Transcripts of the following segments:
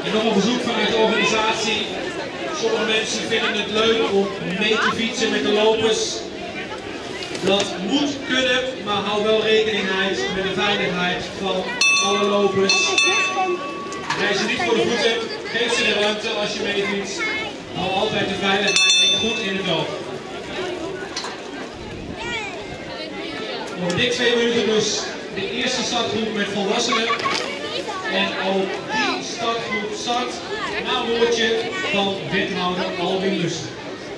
En nog een verzoek vanuit de organisatie. Sommige mensen vinden het leuk om mee te fietsen met de lopers. Dat moet kunnen, maar hou wel rekening met de veiligheid van alle lopers. Rij ze niet voor de voeten, geef ze de ruimte als je mee fietst. Hou altijd de veiligheid goed in het oog. Nog dik 2 minuten dus de eerste startgroep met volwassenen. En ook die startgroep start na een woordje van wethouder Alwin Lusten.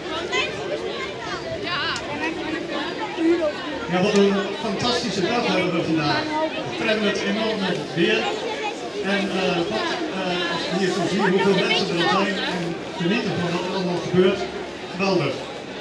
Ja, wat een fantastische dag hebben we vandaag. We trekken het enorm met het weer. En als we hier zo zien hoeveel mensen er al zijn en genieten van wat er allemaal gebeurt, geweldig.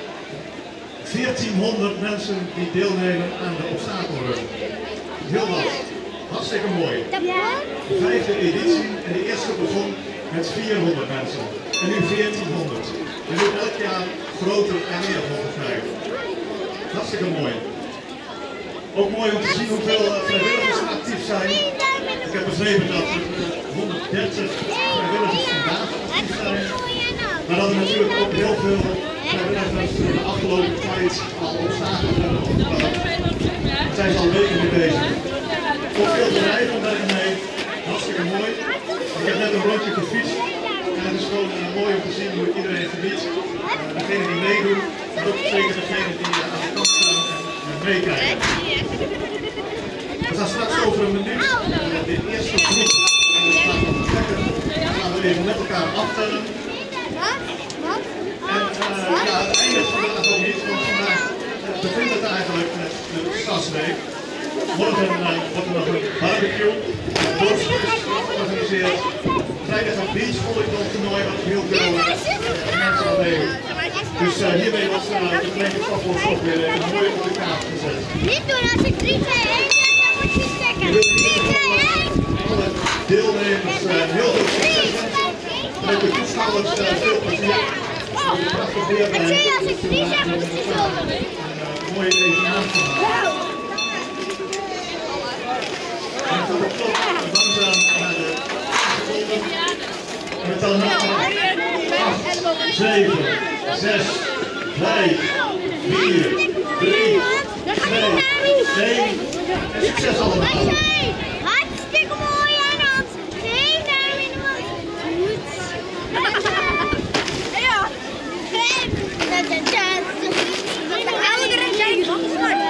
1400 mensen die deelnemen aan de obstakelrun. Heel wat. Hartstikke mooi. De 5e editie en de eerste begon met 400 mensen. En nu 1400. En nu elk jaar groter en meer volgens mij. Hartstikke mooi. Ook mooi om te zien hoeveel vrijwilligers actief zijn. Ik heb begrepen dat er 130 vrijwilligers vandaag actief zijn. Maar dat er natuurlijk ook heel veel vrijwilligers de afgelopen tijd al obstakels hebben opgebouwd. Daar zijn ze al weken mee bezig. Ook veel bedrijven werken mee. Hartstikke mooi. Ik heb net een rondje gefietst. En het is gewoon mooi om te zien hoe iedereen geniet. Degenen die meedoen, maar ook zeker degenen die aan de kant staan en meekijken. We gaan straks over een minuut de eerste groep gaan vertrekken. Dan gaan we even met elkaar aftellen. En ja, het eindigt vandaag ook niet, want vandaag begint het eigenlijk met de Stadsweek. Morgen wordt er nog een barbecue, een dorpsfeest georganiseerd. Vrijdag een beachvolleybaltoernooi wat heel veel mensen aan meedoen. Dus hiermee was de gemeente Staphorst ook weer even mooi op de kaart gezet. Niet doen als ik 3, 2, 1 zeg, dan moet je stekken. 3, 2, 1. Alle deelnemers heel veel succes wensen. En ook de toeschouwers veel plezier. En zie je, als ik 3 zeg, moet je stoppen. Een mooie evenement te maken. En voor de klok langzaam naar de seconden. En we tellen nog 8, 7, 6, 5, 4, 3, 2, 1. En succes allemaal! Hartstikke mooi aan ons. Geen duim in de mond. Ja. De ouderen zijn geworden.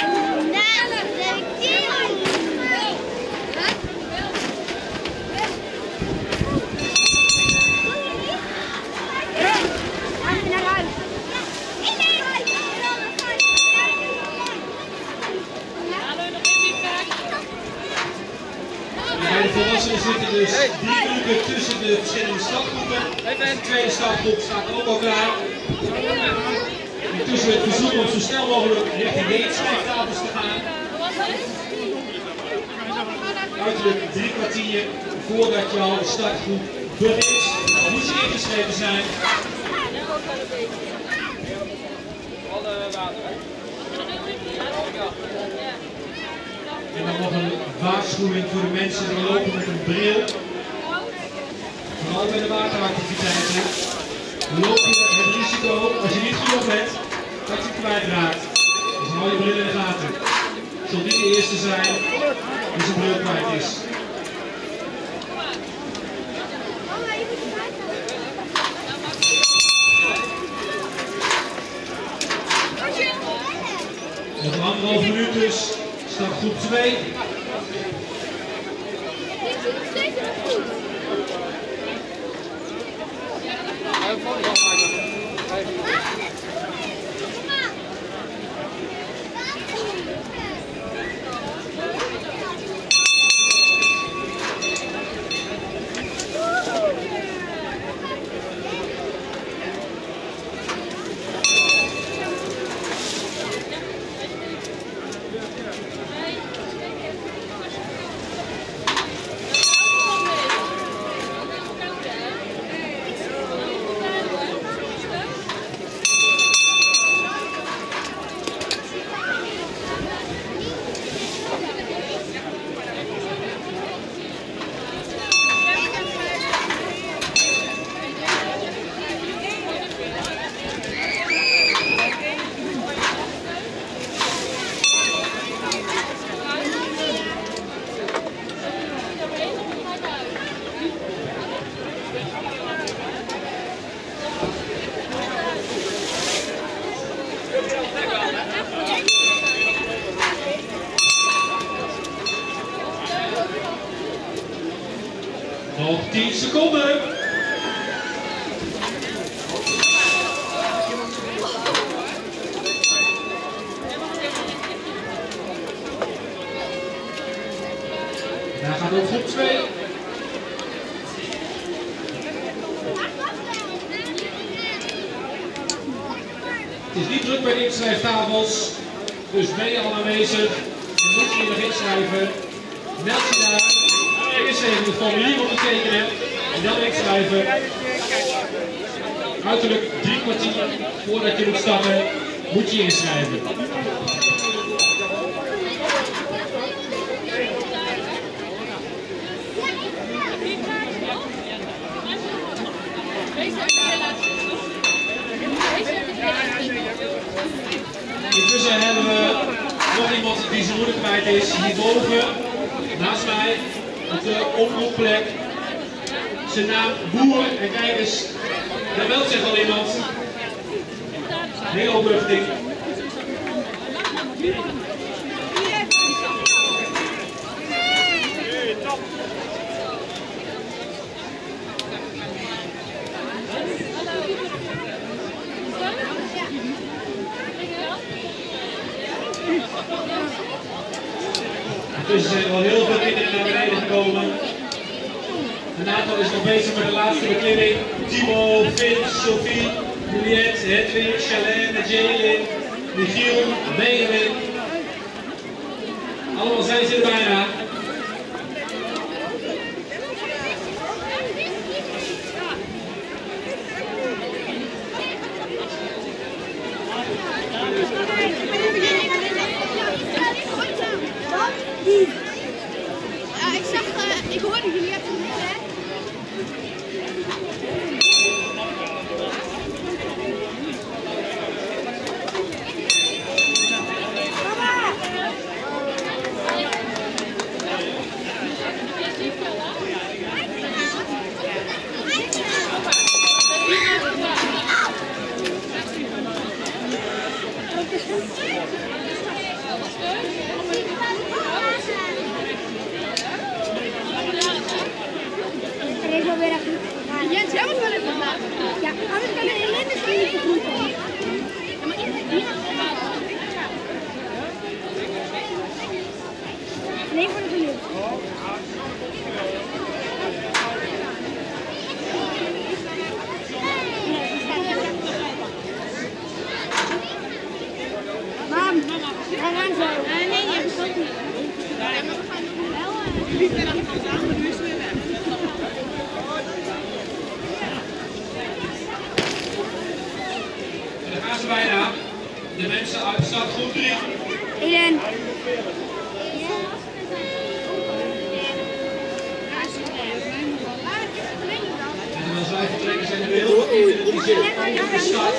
Bij de volwassenen zitten dus 3 minuten tussen de verschillende startgroepen. De tweede startgroep staat ook al klaar. Intussen het verzoek om zo snel mogelijk richting de inschrijftafels te gaan. Uiterlijk 3 kwartier voordat je al de startgroep begint, moet je ingeschreven zijn. En dan nog een waarschuwing voor de mensen die lopen met een bril. Vooral bij de wateractiviteiten loop je het risico, als je niet goed oplet, dat je kwijtraakt. Dus hou je bril in de gaten. Het zal niet de eerste zijn die zijn bril kwijt is. Nog 1,5 minuut dus. Start groep 2. 10 seconden. Daar gaat ook groep 2. Het is niet druk bij de inschrijftafels, dus ben je al aanwezig en moet je nog inschrijven, meld je daar. Eerst even het formulier ondertekenen en dan inschrijven. Uiterlijk 3 kwartier voordat je moet starten, moet je inschrijven. Intussen hebben we nog iemand die zijn moeder kwijt is, hierboven, naast mij, op de oproepplek. Zijn naam Boer, en kijk eens, daar meldt zich al iemand. Heel opluchting. Intussen zijn er al heel veel kinderen naar beneden gekomen. Een aantal is nog bezig met de laatste beklimming. Timo, Vince, Sophie, Juliette, Hedwig, Charlène, Jaylin, Michiel, Benjamin. Allemaal zijn ze er bijna. Ik hoorde jullie even niet, hè? Jens, jij moet wel even maken. Ja, anders kan ik alleen maar niet te goed doen. Nee, voor de genoeg. Mam, we gaan zo. Nee, je hebt het ook niet. Ja, maar we gaan wel. Niet verder gaan samen, nu is het weer weg. Gaan ze bijna. De mensen uit stad groep 3. Eden. En als wij vertrekken zijn er heel veel kinderen die zitten in de stad.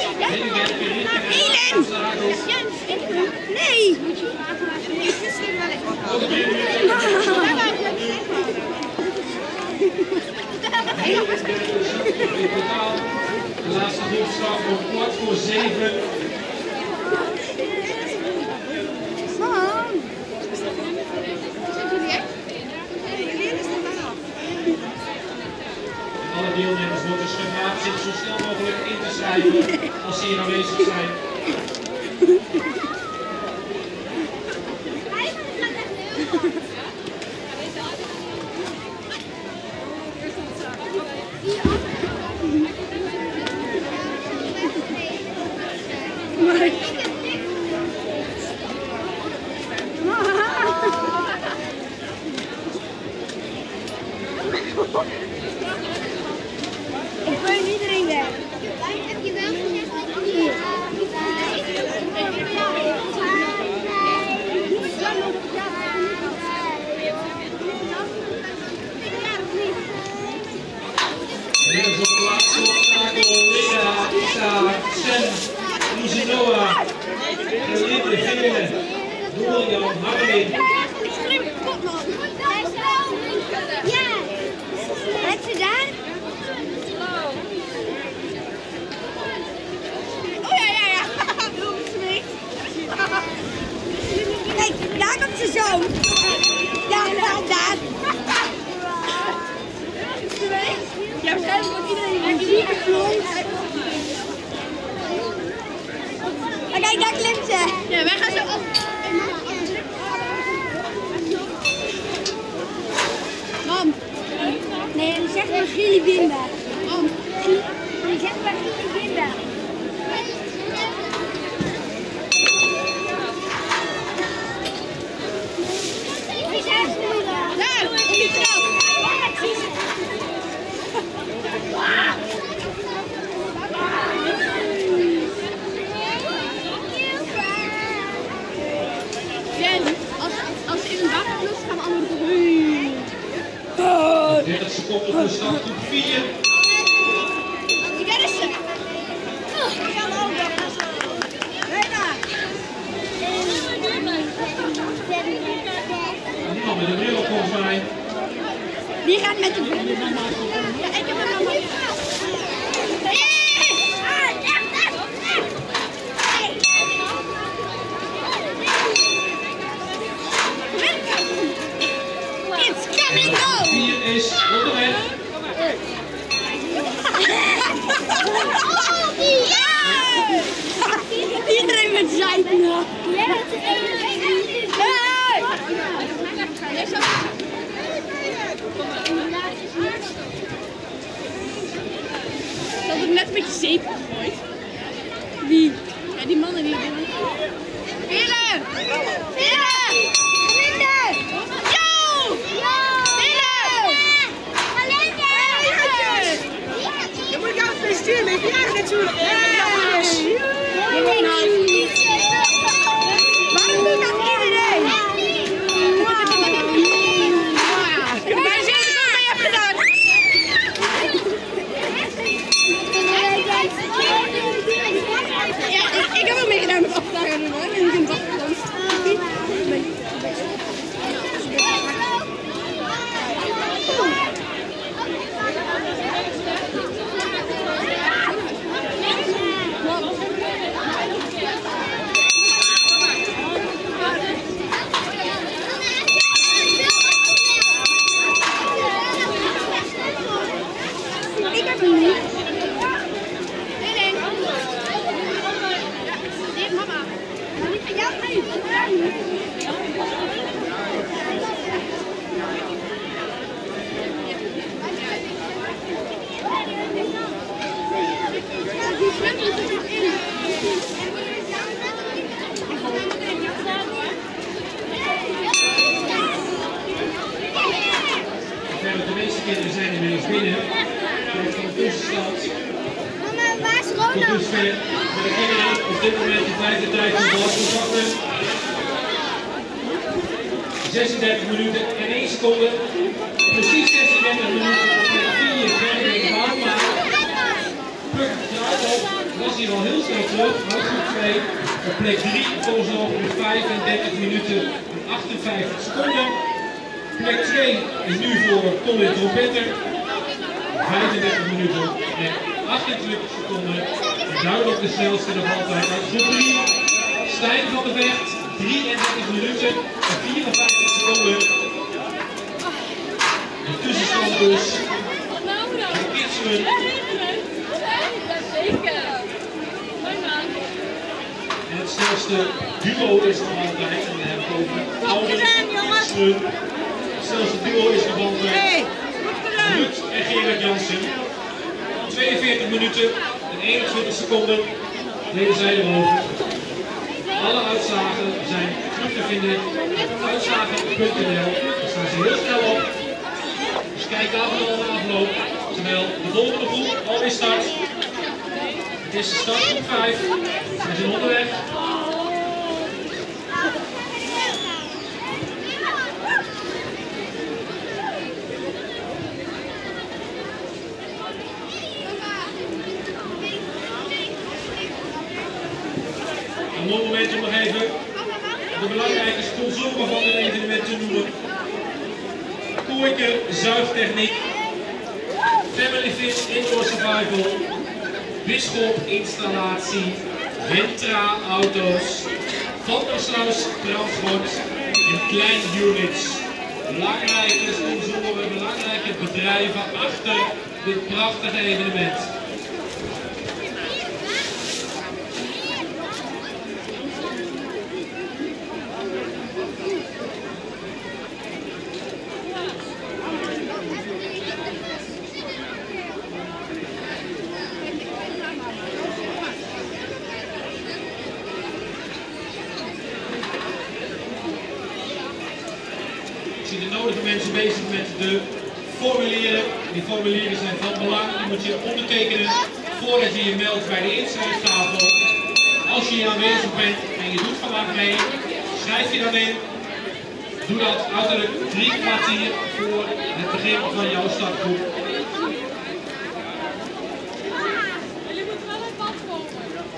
Nee! In totaal, de laatste groep start om 6:45. Alle deelnemers wordt dus gevraagd zich zo snel mogelijk in te schrijven als ze hier aanwezig zijn. Ik gooi iedereen weg. Heb je wel gezegd dat je hier? Inmiddels op de laatste obstakel, Linda, Isa, Sen, Luzinoa, Gelinde, Gele, Doeljan, Harlin. Ja, heb ze daar? Oh ja. Kijk, daar komt ze zo. Ja, daar. Kinder. Ich habe bei vielen Kinder. Als ze in een wacht plus gaan we allemaal 30 seconden voor de stand groep 4. Daar is ze. Niemand met een bril op volgens mij. Die gaat met de bril. Ja, ik heb hem nog niet. It's coming go! 4 is onderweg. Iedereen met zijn nog. Dat heb ik net een beetje zeep gegooid. Wie? Ja, die mannen die doen. Willen! Willen! Minder! Yo! Dan moet ik jou feliciteren met je jarig natuurlijk. Waarom doe je dat iedereen? Wij zien wat je hebt gedaan. Ja, ik heb ook meegedaan met afdagen doen hoor. En ik heb afgedanst. Ik heb hem niet. Mama. Ja, nee. De meeste kinderen zijn inmiddels binnen. Kijk van de tussenstand. Mama, waar is Tot Ronald? dusver voor de kinderen op dit moment de vijfde tijd van de balcontracten. 36 minuten en 1 seconde. Precies 36 minuten op plek 4 verder in de baan. Maar Puk draait op, was hier al heel snel terug. Maar groep 2 op plek 3 volgens nog op 35 minuten en 58 seconden. Plek 2 is nu voor Colin Trompetter. 35 minuten en 28 seconden. Duidelijk de snelste nog altijd uit groep 3. Stijn van de Vecht, 33 minuten en 54 seconden. De tussenstand dus. De Kidsrun. En het snelste duo is nog altijd. En we hebben het over oude Kidsrun. Het snelste duo is nog altijd Ruud en Gerard Jansen. 42 minuten en 21 seconden deden zij erover. Alle uitslagen zijn terug te vinden op uitslagen.nl. Daar staan ze heel snel op. Dus kijk daar vooral naar afloop. Terwijl de volgende groep alweer start. Het is de start groep 5. Ze zijn onderweg. Een mooi moment om nog even de belangrijke sponsoren van dit evenement te noemen. Koijker Zuigtechniek, Family Fit Indoor Survival, Bisschop Installatie, Rentra Auto's, Van der Sluis Transport en Klein Units. Belangrijke sponsoren, belangrijke bedrijven achter dit prachtige evenement. nodige mensen bezig met de formulieren. Die formulieren zijn van belang. Die moet je ondertekenen voordat je je meldt bij de inschrijftafel. Als je hier aanwezig bent en je doet vandaag mee, schrijf je dan in. Doe dat uiterlijk 3 kwartier voor het begin van jouw startgroep. Jullie moeten wel een pad komen.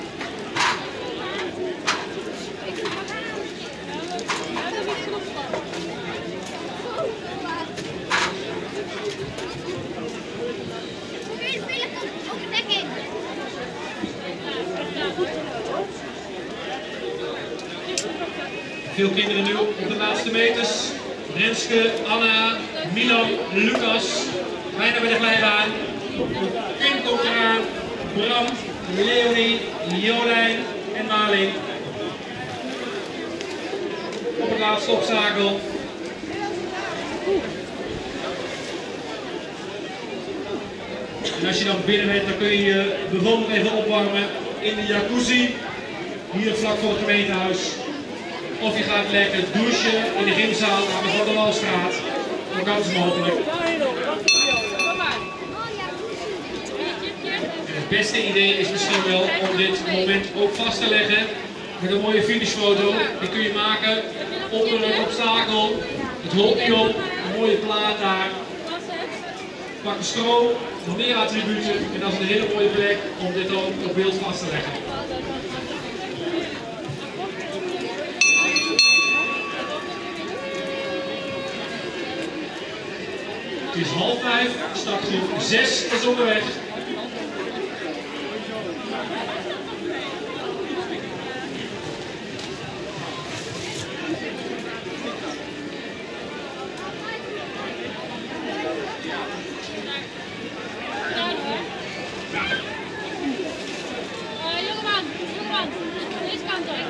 Ja, dat is genoeg van. Veel kinderen nu op de laatste meters. Renske, Anna, Milan, Lucas. Bijna bij de glijbaan. Kim komt eraan. Bram, Leonie, Jolijn en Malin. Op het laatste obstakel. En als je dan binnen bent, dan kun je je bijvoorbeeld even opwarmen in de jacuzzi. Hier vlak voor het gemeentehuis. Of je gaat lekker douchen in de gymzaal aan de Van der Walstraat. Ook alles mogelijk. En het beste idee is misschien wel om dit moment ook vast te leggen met een mooie finishfoto. Die kun je maken onder een obstakel. Het holt niet op, een mooie plaat daar. Pak een stroom, nog meer attributen en dat is een hele mooie plek om dit ook op beeld vast te leggen. Het is 4:30, startgroep 6 is onderweg. Jongeman, deze kant op.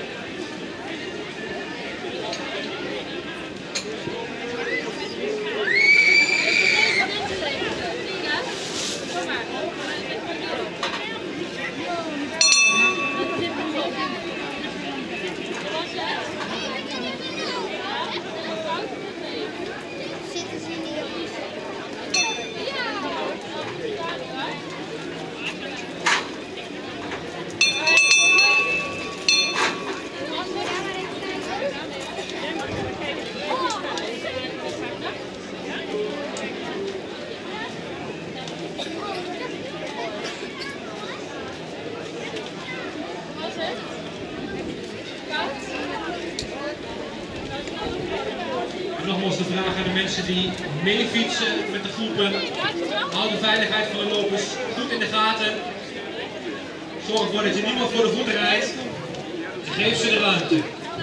Nogmaals de vraag aan de mensen die mee fietsen met de groepen. Hou de veiligheid van de lopers goed in de gaten. Zorg ervoor dat je niemand voor de voeten rijdt. Geef ze de ruimte.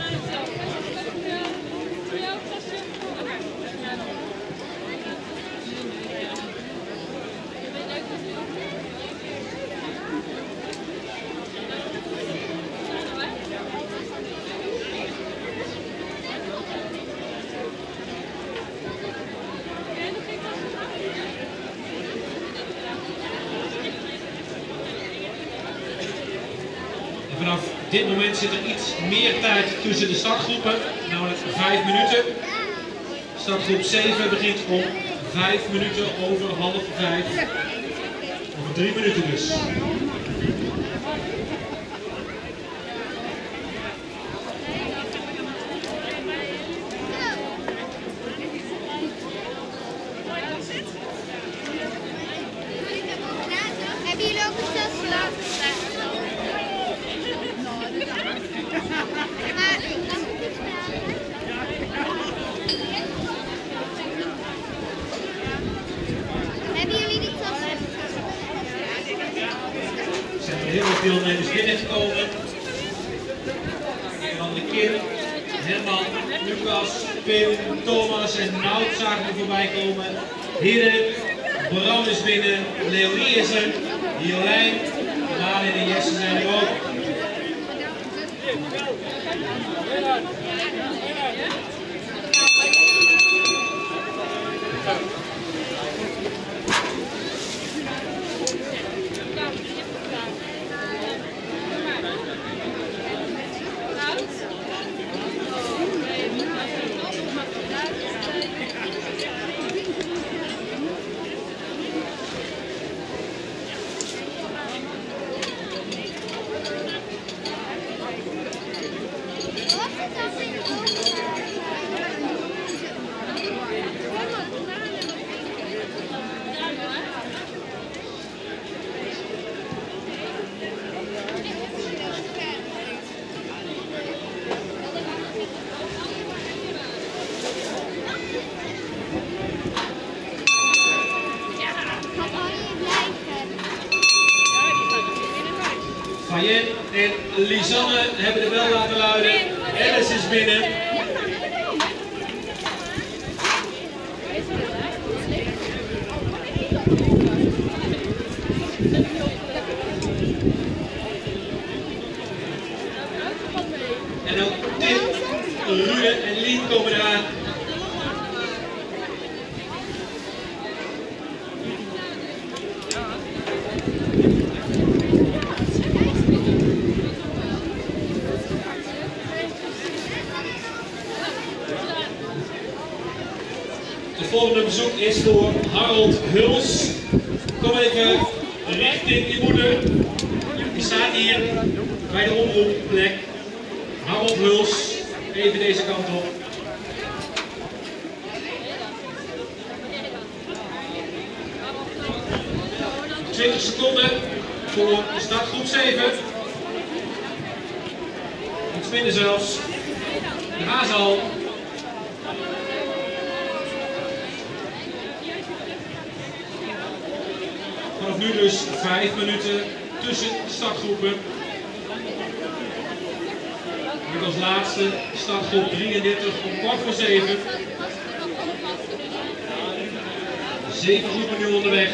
Vanaf dit moment zit er iets meer tijd tussen de startgroepen, namelijk 5 minuten. Startgroep 7 begint om 5 minuten over 4:30. Over 3 minuten dus. Hebben jullie ook een stelselap? Hebben jullie die tassen? Er zijn heel veel deelnemers binnengekomen. Van de Kim, Herman, Lucas, Pim, Thomas en Nout zagen we voorbij komen. Heren, Bram is binnen, Leonie is er, Jolijn, Malin en Jesse zijn er ook. Marjen en Lisanne hebben de bel laten luiden. Alice is binnen. En ook Tim, Rude en Lien komen eraan. Het volgende bezoek is voor Harold Huls. Kom even richting je moeder. Die staat hier bij de omroepplek. Harold Huls, even deze kant op. Nog 20 seconden voor de start groep 7. Iets minder zelfs. De haas al. Vanaf nu dus 5 minuten tussen de startgroepen. Met als laatste startgroep 33 om 6:15. 7 groepen nu onderweg.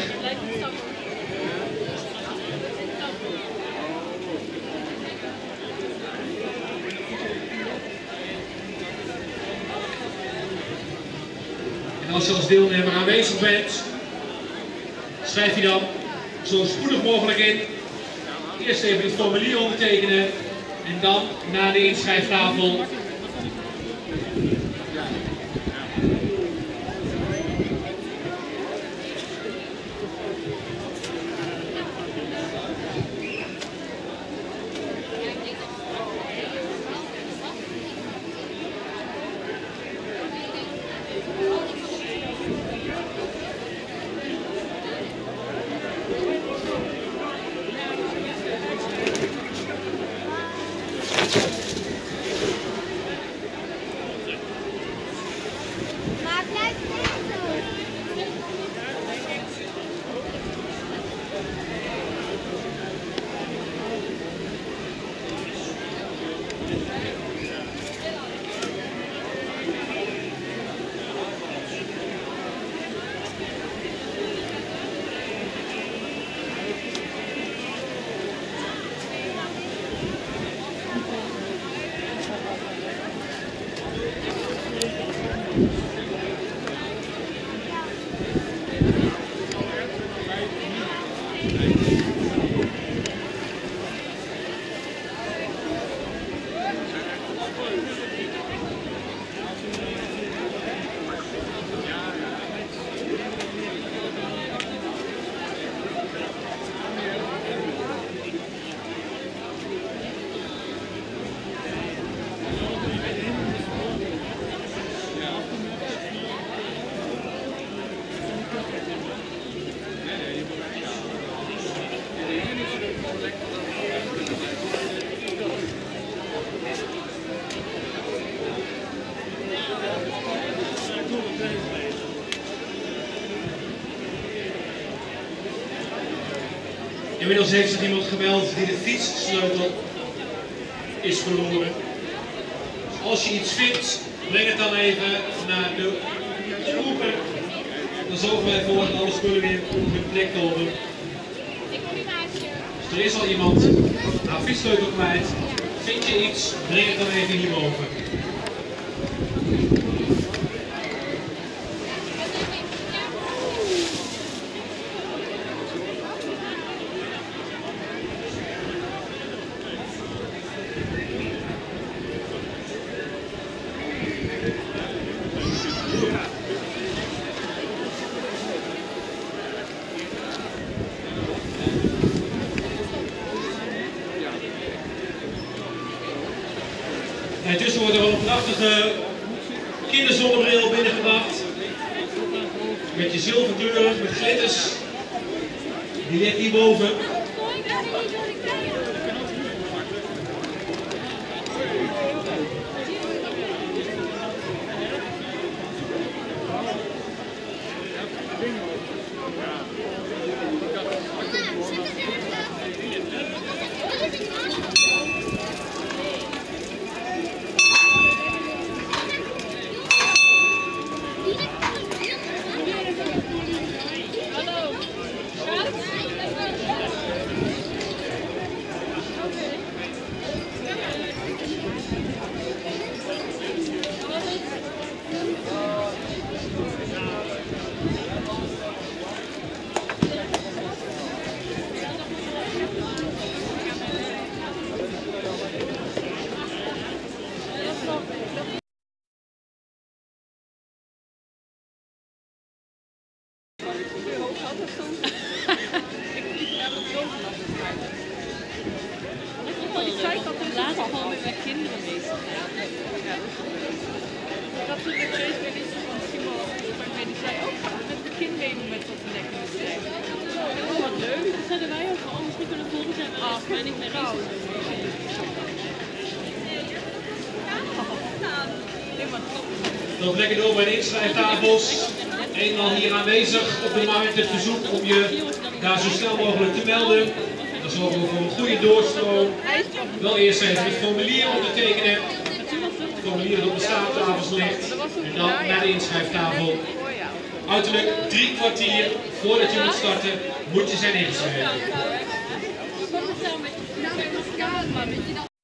En als je als deelnemer aanwezig bent, schrijf je dan zo spoedig mogelijk in. Eerst even het formulier ondertekenen en dan naar de inschrijftafel. Inmiddels heeft zich iemand gemeld die de fietssleutel is verloren. Dus als je iets vindt, breng het dan even naar de omroeper. Dan zorgen wij ervoor dat alle spullen weer op hun plek komen. Dus er is al iemand haar fietssleutel kwijt. Vind je iets, breng het dan even hierboven. Intussen wordt er wel een prachtige kinderzonnebril binnengebracht. Met je zilverkleurig, met glitters. Die ligt hierboven. Mama, zit er later gewoon met mijn kinderen bezig zijn. Ik had toen met deze minister van Simon, waarmee die zei, met mijn kind meedoen met wat ontdekkingsbedrijf. Oh, wat leuk. Dat zeiden wij ook al, misschien kunnen volgend jaar wel maar niet meer eens. Loop lekker door bij de inschrijftafels. Eenmaal hier aanwezig op de markt het verzoek om je daar zo snel mogelijk te melden. Dan zorgen we voor een goede doorstroom. Wel eerst even het formulier ondertekenen. Het formulier dat op de staattafels ligt. En dan naar de inschrijftafel. Uiterlijk 3 kwartier voordat je moet starten, moet je zijn ingeschreven.